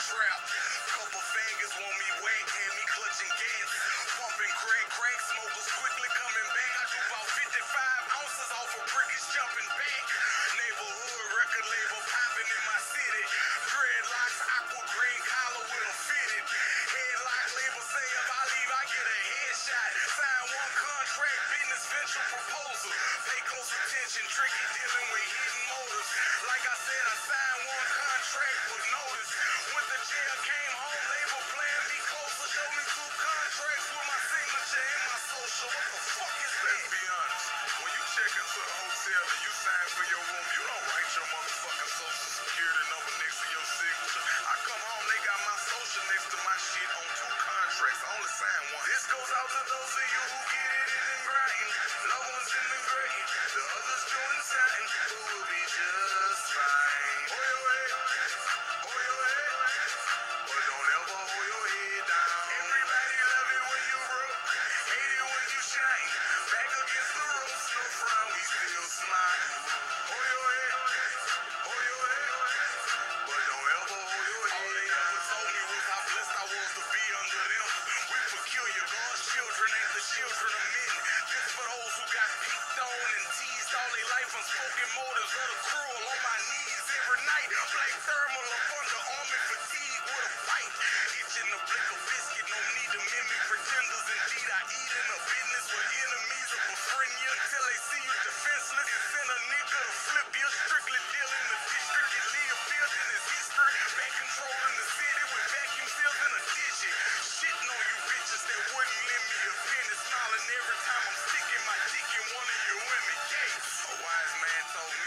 trap. Couple faggots want me wet, had me clutching gas. Pumping crack smokers quickly coming back. I do about 55 ounces off a brick, is jumping back. Neighborhood record label popping in my city. Dreadlocks, aqua green collar with a fitted. Headlock label say if I leave, I get a headshot. Sign one contract, business venture proposal. Pay close attention, tricky dealing with hidden motives. Like I said, I signed one contract with notice. When the jail came home, label playing me closer. Show me two contracts with my signature and my social. What the fuck is that? Let's be honest. When you check into the hotel and you sign for your room, you don't write your motherfucking social security number next to your signature. I come home, they got my social next to my shit on two contracts. I only sign one. This goes out to those of you who get it in and grind. Loved ones in the grave, the others doing something. Who will be just fine. Hold your head. Hold your head. But don't ever hold your head down. Everybody love it when you broke, hate it when you shine. Back against the ropes, no frown, we still smile. Hold your head. Hold your head. But don't ever hold your All they head ever down. told me was how blessed I was to be under them. We peculiar, God's children ain't the children of men. This for those who got picked on and teased all their life. Unspoken motives of the cruel on my knees every night. Black thermal up under army fatigue with a fight. Itching the blick of biscuit, no need to mimic pretenders. Indeed, I eat in a business where enemies will befriend you until they see you defenseless. And send a nigga to flip you. Strictly dealing the district and Leah building his history. Back controlling the city with vacuum seals in a digit. Shitting on you bitches that wouldn't lend me a penny. Smiling every time I'm sticking my dick in one of your women gates. A wise man told me